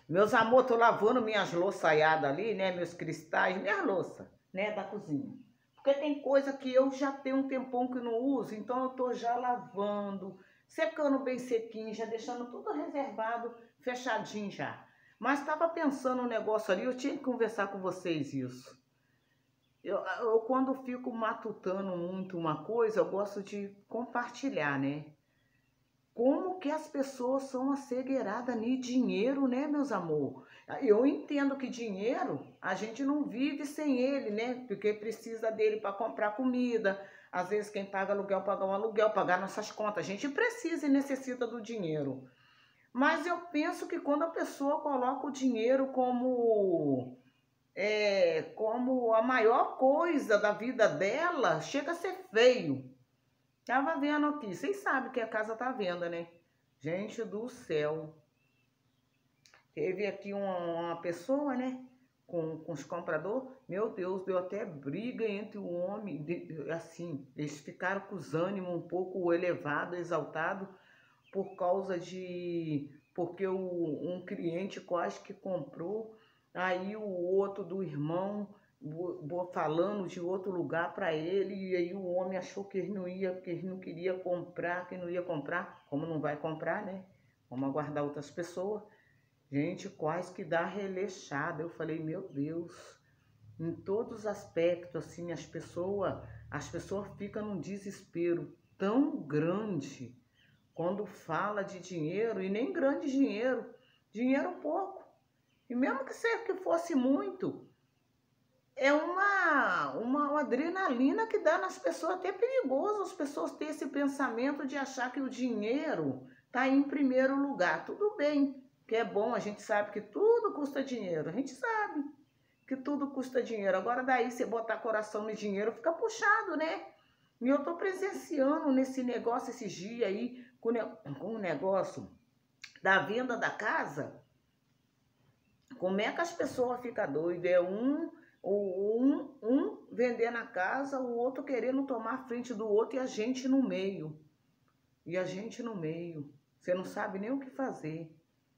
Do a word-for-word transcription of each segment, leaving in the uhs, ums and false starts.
Meus amor, tô lavando minhas louçaiadas ali, né? Meus cristais, minhas louças, né? Da cozinha. Porque tem coisa que eu já tenho um tempão que não uso, então eu tô já lavando, secando bem sequinho, já deixando tudo reservado, fechadinho já. Mas estava pensando um negócio ali, eu tinha que conversar com vocês isso. Eu, eu quando fico matutando muito uma coisa, eu gosto de compartilhar, né? Como que as pessoas são assegueiradas em dinheiro, né, meus amor? Eu entendo que dinheiro, a gente não vive sem ele, né? Porque precisa dele para comprar comida. Às vezes quem paga aluguel, paga um aluguel, pagar nossas contas. A gente precisa e necessita do dinheiro. Mas eu penso que quando a pessoa coloca o dinheiro como, é, como a maior coisa da vida dela, chega a ser feio. Tava vendo aqui, vocês sabem que a casa tá à venda, né? Gente do céu. Teve aqui uma, uma pessoa, né? Com, com os compradores. Meu Deus, deu até briga entre o homem. De, assim, eles ficaram com os ânimos um pouco elevados, exaltados, por causa de. Porque o, um cliente quase que comprou. Aí o outro do irmão falando de outro lugar para ele, e aí o homem achou que ele não ia, que ele não queria comprar, que não ia comprar, como não vai comprar, né? Vamos aguardar outras pessoas. Gente, quase que dá releixada. Eu falei, meu Deus, em todos os aspectos, assim, as pessoas, as pessoas ficam num desespero tão grande quando fala de dinheiro, e nem grande dinheiro, dinheiro pouco. E mesmo que seja que fosse muito, é uma, uma, uma adrenalina que dá nas pessoas, até perigoso as pessoas terem esse pensamento de achar que o dinheiro está em primeiro lugar. Tudo bem, que é bom, a gente sabe que tudo custa dinheiro, a gente sabe que tudo custa dinheiro. Agora daí você botar coração no dinheiro fica puxado, né? E eu tô presenciando nesse negócio esses dias aí, com, com o negócio da venda da casa. Como é que as pessoas ficam doidas? É um, um, um vendendo a casa, o outro querendo tomar a frente do outro e a gente no meio. E a gente no meio. Você não sabe nem o que fazer.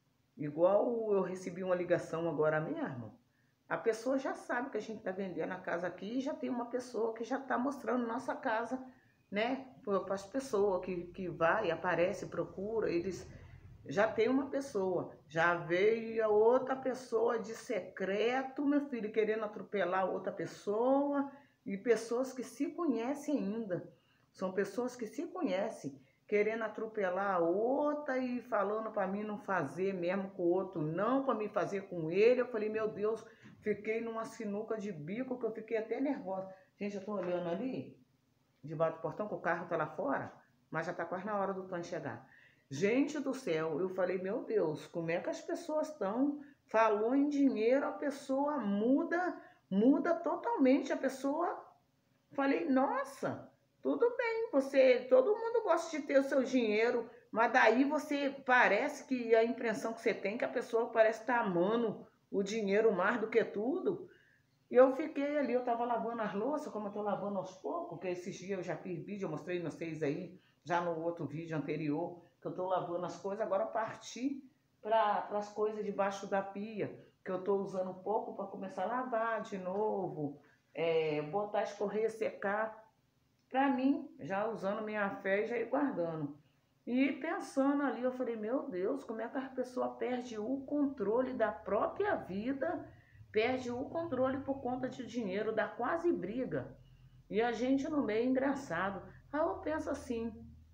Igual eu recebi uma ligação agora mesmo. A pessoa já sabe que a gente está vendendo a casa aqui e já tem uma pessoa que já está mostrando nossa casa, né? Para as pessoas que, que vai, aparece, procura, eles já tem uma pessoa. Já veio a outra pessoa de secreto, meu filho, querendo atropelar outra pessoa. E pessoas que se conhecem ainda. São pessoas que se conhecem, querendo atropelar a outra e falando para mim não fazer mesmo com o outro, não, para me fazer com ele. Eu falei, meu Deus, fiquei numa sinuca de bico que eu fiquei até nervosa. Gente, eu tô olhando ali, debaixo do portão, que o carro tá lá fora, mas já tá quase na hora do Tony chegar. Gente do céu, eu falei, meu Deus, como é que as pessoas estão? Falou em dinheiro, a pessoa muda, muda totalmente. A pessoa, falei, nossa, tudo bem, você, todo mundo gosta de ter o seu dinheiro, mas daí você parece que a impressão que você tem é que a pessoa parece estar amando o dinheiro mais do que tudo. E eu fiquei ali, eu tava lavando as louças, como eu tô lavando aos poucos, porque esses dias eu já fiz vídeo, eu mostrei vocês aí, já no outro vídeo anterior, que eu tô lavando as coisas, agora eu parti para as coisas debaixo da pia, que eu tô usando um pouco para começar a lavar de novo, é, botar escorrer, secar, para mim, já usando minha fé e já ir guardando. E pensando ali, eu falei, meu Deus, como é que a pessoa perde o controle da própria vida, perde o controle por conta de dinheiro, dá quase briga. E a gente no meio engraçado. Aí eu penso assim,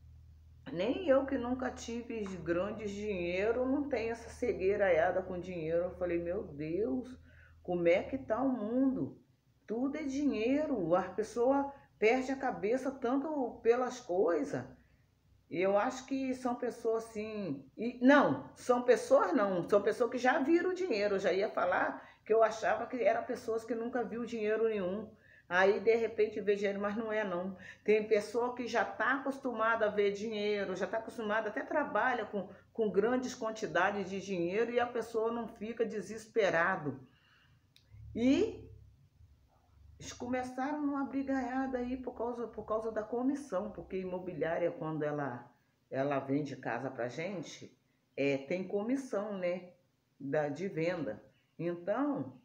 nem eu que nunca tive grandes dinheiro, não tenho essa cegueira aiada com dinheiro. Eu falei, meu Deus, como é que tá o mundo? Tudo é dinheiro, a pessoa perde a cabeça tanto pelas coisas. E eu acho que são pessoas assim. E, não, são pessoas não, são pessoas que já viram o dinheiro. Eu já ia falar que eu achava que eram pessoas que nunca viu dinheiro nenhum. Aí de repente vê dinheiro, mas não é não. Tem pessoa que já está acostumada a ver dinheiro, já está acostumada, até trabalha com, com grandes quantidades de dinheiro e a pessoa não fica desesperado. E eles começaram numa brigaiada aí por causa, por causa da comissão, porque imobiliária, quando ela, ela vende casa pra gente, é, tem comissão, né? da, de venda. Então,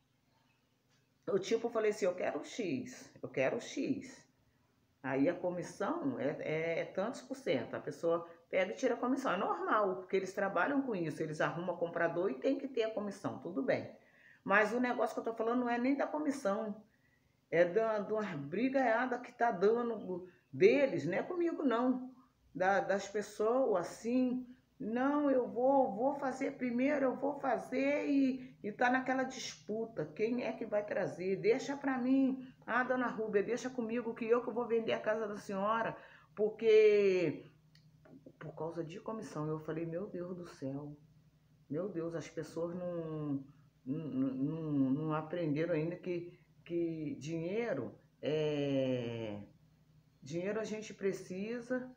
eu tipo falei assim, eu quero X, eu quero X. Aí a comissão é, é, é tantos por cento, a pessoa pega e tira a comissão, é normal, porque eles trabalham com isso, eles arrumam comprador e tem que ter a comissão, tudo bem. Mas o negócio que eu tô falando não é nem da comissão, é da, de uma brigaiada que tá dando deles, não é comigo não, da, das pessoas assim, não, eu vou, vou fazer primeiro, eu vou fazer e, e tá naquela disputa, quem é que vai trazer, deixa pra mim, ah, dona Rúbia, deixa comigo que eu que vou vender a casa da senhora, porque por causa de comissão, eu falei, meu Deus do céu, meu Deus, as pessoas não, não, não, não aprenderam ainda que, que dinheiro, é, dinheiro a gente precisa,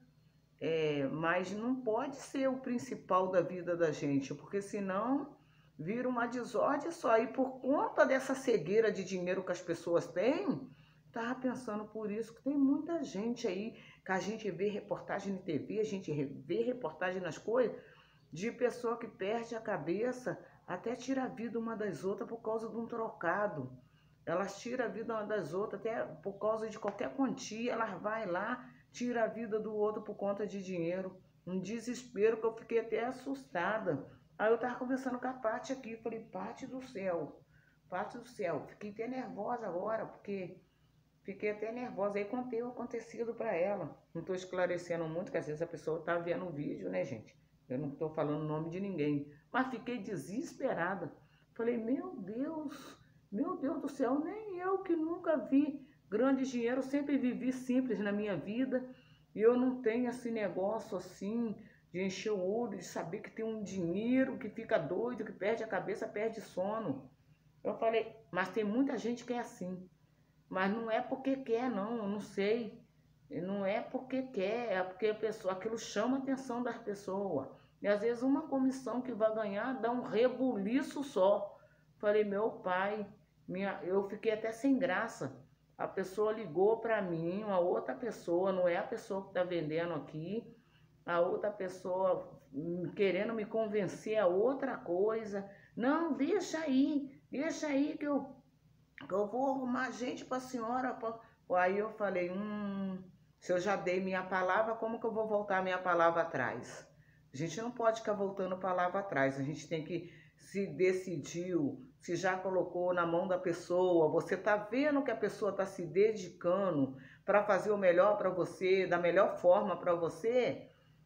é, mas não pode ser o principal da vida da gente, porque senão vira uma desordem só. E por conta dessa cegueira de dinheiro que as pessoas têm, tava pensando por isso que tem muita gente aí, que a gente vê reportagem na T V, a gente vê reportagem nas coisas, de pessoa que perde a cabeça, até tira a vida uma das outras por causa de um trocado. Elas tiram a vida uma das outras, até por causa de qualquer quantia, elas vai lá, tira a vida do outro por conta de dinheiro. Um desespero que eu fiquei até assustada. Aí eu tava conversando com a Paty aqui, falei, Paty do céu, Paty do céu, fiquei até nervosa agora, porque fiquei até nervosa. Aí contei o acontecido para ela. Não tô esclarecendo muito, porque às vezes a pessoa tá vendo o vídeo, né, gente? Eu não tô falando o nome de ninguém. Mas fiquei desesperada. Falei, meu Deus, meu Deus do céu, nem eu que nunca vi grande dinheiro, sempre vivi simples na minha vida. E eu não tenho esse negócio assim, de encher o olho, de saber que tem um dinheiro, que fica doido, que perde a cabeça, perde sono. Eu falei, mas tem muita gente que é assim. Mas não é porque quer, não, eu não sei. Não é porque quer, é porque a pessoa, aquilo chama a atenção das pessoas. E às vezes uma comissão que vai ganhar dá um rebuliço só. Falei, meu pai, minha, eu fiquei até sem graça. A pessoa ligou para mim, uma outra pessoa, não é a pessoa que está vendendo aqui, a outra pessoa querendo me convencer a outra coisa. Não, deixa aí, deixa aí que eu, que eu vou arrumar gente para a senhora. Pra... Aí eu falei, hum, se eu já dei minha palavra, como que eu vou voltar minha palavra atrás? A gente não pode ficar voltando palavra atrás, a gente tem que, se decidiu, se já colocou na mão da pessoa, você tá vendo que a pessoa tá se dedicando para fazer o melhor para você, da melhor forma para você,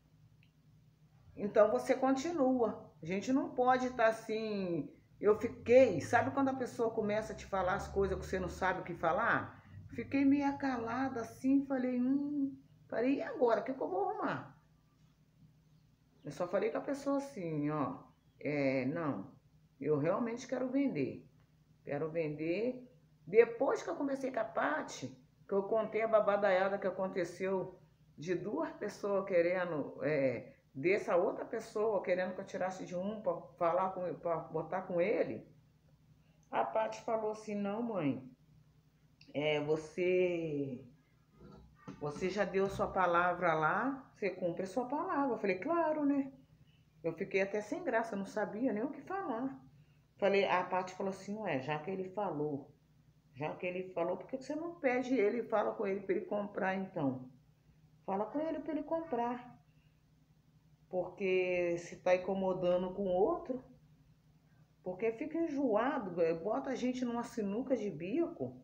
então você continua. A gente não pode estar assim, eu fiquei, sabe quando a pessoa começa a te falar as coisas que você não sabe o que falar? Fiquei meio acalada assim, falei, hum, falei, e agora, o que, que eu vou arrumar? Eu só falei com a pessoa assim, ó, é, não, eu realmente quero vender, quero vender. Depois que eu conversei com a Paty, que eu contei a babadaiada que aconteceu de duas pessoas querendo, é, dessa outra pessoa querendo que eu tirasse de um para falar com, para botar com ele, a Paty falou assim, não, mãe, é, você... Você já deu sua palavra lá, você cumpre a sua palavra. Eu falei, claro, né? Eu fiquei até sem graça, não sabia nem o que falar. Falei, a Paty falou assim, ué, já que ele falou, já que ele falou, por que você não pede ele e fala com ele para ele comprar então? Fala com ele para ele comprar. Porque se tá incomodando com o outro, porque fica enjoado, bota a gente numa sinuca de bico.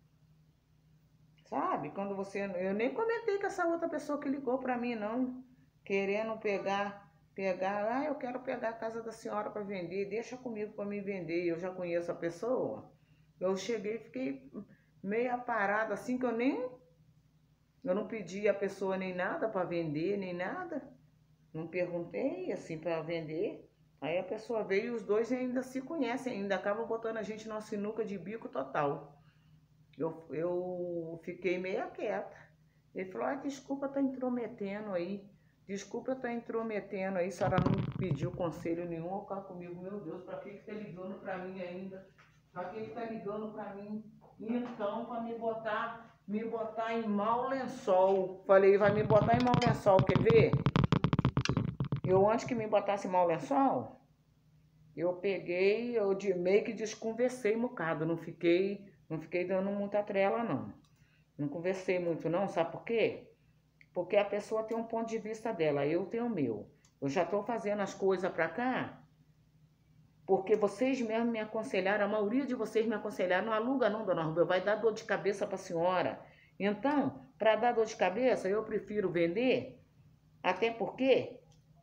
Sabe, quando você... Eu nem comentei com essa outra pessoa que ligou pra mim, não. Querendo pegar, pegar... Ah, eu quero pegar a casa da senhora pra vender, deixa comigo pra me vender. Eu já conheço a pessoa. Eu cheguei e fiquei meio parada, assim, que eu nem... Eu não pedi a pessoa nem nada pra vender, nem nada. Não perguntei, assim, pra vender. Aí a pessoa veio e os dois ainda se conhecem, ainda acabam botando a gente numa sinuca de bico total. Eu, eu fiquei meio quieta. Ele falou, ah, desculpa tá intrometendo aí. Desculpa tá intrometendo aí. A senhora não pediu conselho nenhum ao ficar comigo. Meu Deus, pra que que tá ligando pra mim ainda? Pra que que tá ligando pra mim? Então, pra me botar, me botar em mau lençol. Falei, vai me botar em mau lençol, quer ver? Eu antes que me botasse em mau lençol, eu peguei, eu de meio que desconversei um bocado, não fiquei, não fiquei dando muita trela, não. Não conversei muito, não, sabe por quê? Porque a pessoa tem um ponto de vista dela, eu tenho o meu. Eu já estou fazendo as coisas para cá, porque vocês mesmos me aconselharam, a maioria de vocês me aconselharam, não aluga não, dona Rubel, vai dar dor de cabeça para a senhora. Então, para dar dor de cabeça, eu prefiro vender, até porque,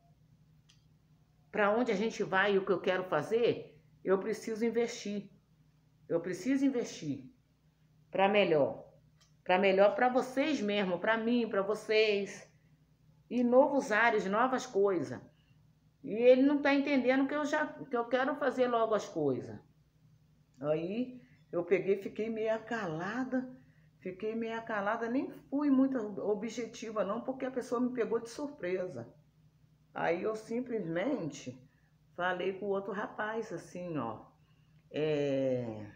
para onde a gente vai e o que eu quero fazer, eu preciso investir. Eu preciso investir para melhor. Para melhor para vocês mesmo, para mim, para vocês. E novos ares, novas coisas. E ele não está entendendo que eu já que eu quero fazer logo as coisas. Aí eu peguei, fiquei meio calada, fiquei meio calada, nem fui muito objetiva não, porque a pessoa me pegou de surpresa. Aí eu simplesmente falei com o outro rapaz assim, ó, é...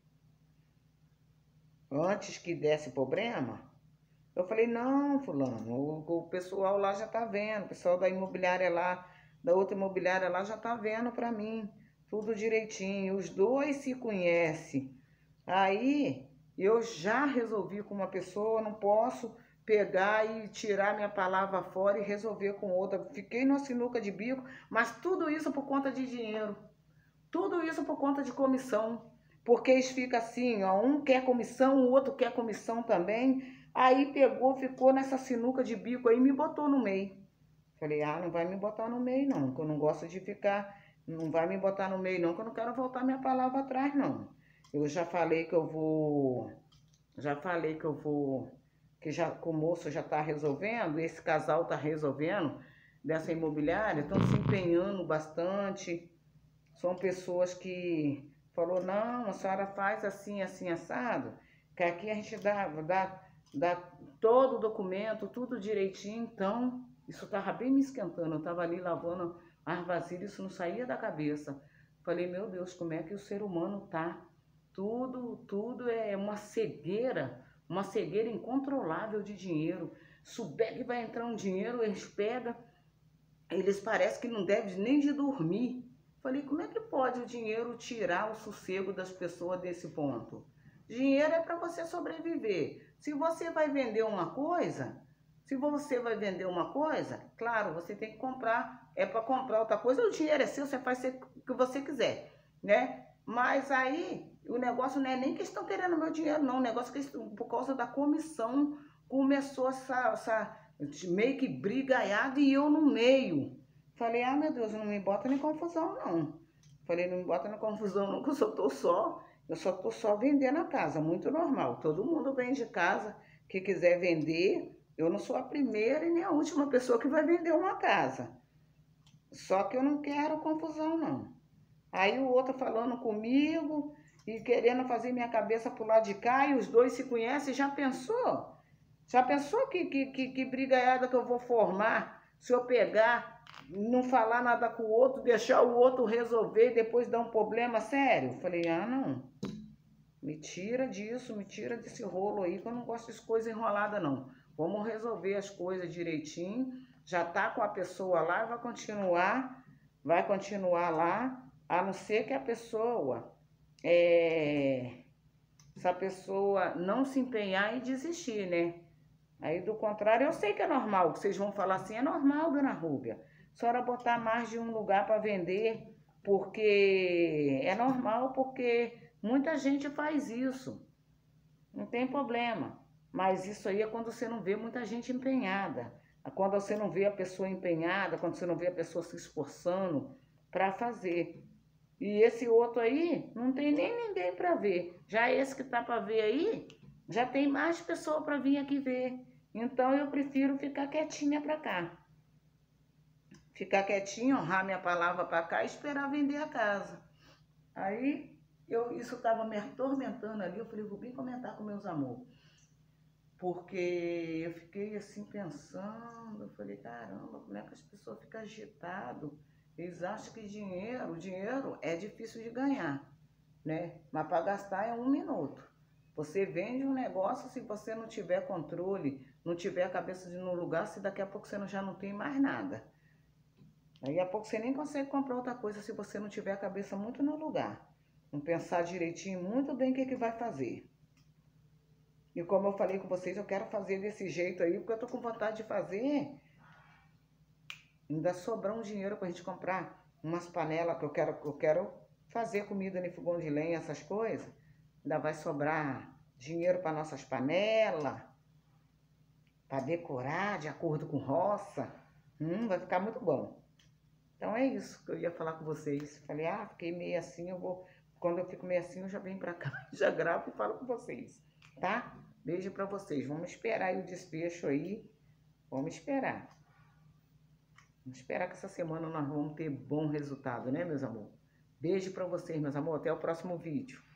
antes que desse problema, eu falei, não, fulano, o, o pessoal lá já tá vendo, o pessoal da imobiliária lá, da outra imobiliária lá já tá vendo pra mim, tudo direitinho, os dois se conhecem. Aí eu já resolvi com uma pessoa, não posso pegar e tirar minha palavra fora e resolver com outra. Fiquei numa sinuca de bico, mas tudo isso por conta de dinheiro, tudo isso por conta de comissão. Porque eles ficam assim, ó, um quer comissão, o outro quer comissão também. Aí pegou, ficou nessa sinuca de bico aí e me botou no meio. Falei, ah, não vai me botar no meio não, que eu não gosto de ficar, não vai me botar no meio não, que eu não quero voltar minha palavra atrás não. Eu já falei que eu vou, já falei que eu vou, que, já, que o moço já tá resolvendo, esse casal tá resolvendo dessa imobiliária, estão se empenhando bastante. São pessoas que falou, não, a senhora faz assim, assim, assado, que aqui a gente dá, dá, dá todo o documento, tudo direitinho. Então, isso tava bem me esquentando, eu tava ali lavando as vasilhas, isso não saía da cabeça. Falei, meu Deus, como é que o ser humano tá? Tudo, tudo é uma cegueira, uma cegueira incontrolável de dinheiro. Souber que vai entrar um dinheiro, eles pegam, eles parecem que não devem nem de dormir. Falei, como é que pode o dinheiro tirar o sossego das pessoas desse ponto? Dinheiro é para você sobreviver. Se você vai vender uma coisa, se você vai vender uma coisa, claro, você tem que comprar, é para comprar outra coisa, o dinheiro é seu, você faz o que você quiser, né? Mas aí, o negócio não é nem que estão querendo meu dinheiro, não. O negócio é que por causa da comissão começou essa, essa meio que brigaiada e eu no meio. Falei, ah, meu Deus, não me bota em confusão, não. Falei, não me bota na confusão, não, que eu só tô só, eu só tô só vendendo a casa, muito normal. Todo mundo vende casa, que quiser vender. Eu não sou a primeira e nem a última pessoa que vai vender uma casa. Só que eu não quero confusão, não. Aí o outro falando comigo e querendo fazer minha cabeça pro lado de cá, e os dois se conhecem, já pensou? Já pensou que, que, que, que brigaiada que eu vou formar se eu pegar, não falar nada com o outro, deixar o outro resolver e depois dar um problema sério? Falei, ah, não. Me tira disso, me tira desse rolo aí, que eu não gosto de coisa enrolada, não. Vamos resolver as coisas direitinho. Já tá com a pessoa lá, vai continuar, vai continuar lá, a não ser que a pessoa, é, se a pessoa não se empenhar e desistir, né? Aí, do contrário, eu sei que é normal, que vocês vão falar assim, é normal, dona Rúbia, a senhora botar mais de um lugar para vender, porque é normal, porque muita gente faz isso, não tem problema. Mas isso aí é quando você não vê muita gente empenhada, quando você não vê a pessoa empenhada, quando você não vê a pessoa se esforçando para fazer. E esse outro aí, não tem nem ninguém para ver. Já esse que tá para ver aí, já tem mais pessoa para vir aqui ver. Então eu prefiro ficar quietinha para cá. Ficar quietinha, honrar minha palavra para cá e esperar vender a casa. Aí eu, isso estava me atormentando ali, eu falei, vou bem comentar com meus amores. Porque eu fiquei assim pensando, eu falei, caramba, como é que as pessoas ficam agitadas? Eles acham que dinheiro, dinheiro é difícil de ganhar, né? Mas para gastar é um minuto. Você vende um negócio, se você não tiver controle, não tiver a cabeça no lugar, se daqui a pouco você já não tem mais nada. Daí a pouco você nem consegue comprar outra coisa se você não tiver a cabeça muito no lugar. Não pensar direitinho muito bem o que, que vai fazer. E como eu falei com vocês, eu quero fazer desse jeito aí, porque eu tô com vontade de fazer. Ainda sobrar um dinheiro pra gente comprar umas panelas que eu quero, eu quero fazer comida no fogão de lenha, essas coisas. Ainda vai sobrar dinheiro para nossas panelas, para decorar de acordo com roça. Hum, vai ficar muito bom. Então é isso que eu ia falar com vocês. Falei, ah, fiquei meio assim, eu vou... Quando eu fico meio assim, eu já venho pra cá, já gravo e falo com vocês, tá? Beijo pra vocês. Vamos esperar aí o desfecho aí. Vamos esperar. Vamos esperar que essa semana nós vamos ter bom resultado, né, meus amores? Beijo pra vocês, meus amores. Até o próximo vídeo.